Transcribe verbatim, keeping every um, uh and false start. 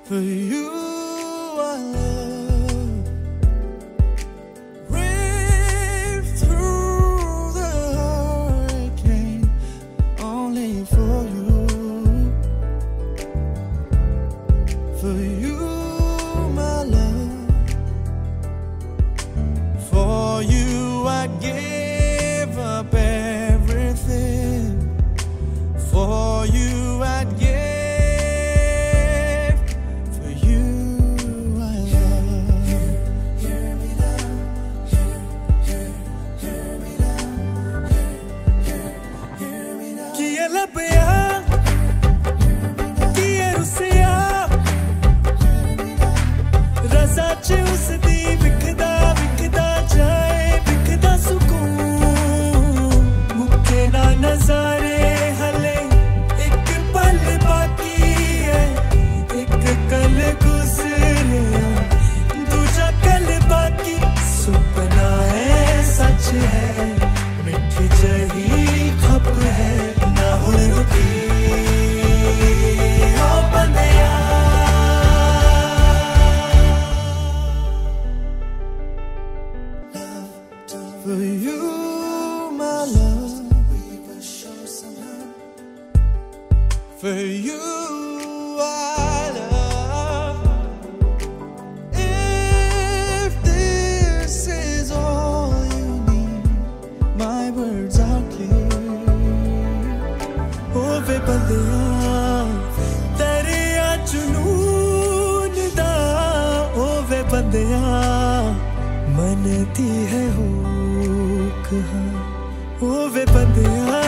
For you I love, brave through the hurricane, only for you. For you, my love, for you I gave up everything. For you I'd give. For you, my love, we will show some love. For you, I love. If this is all you need, my words are clear. Oh, ve bandiya, dariya junoon da. Oh, ve bandiya, मनती है हो कहाँ ओ वे बंदिया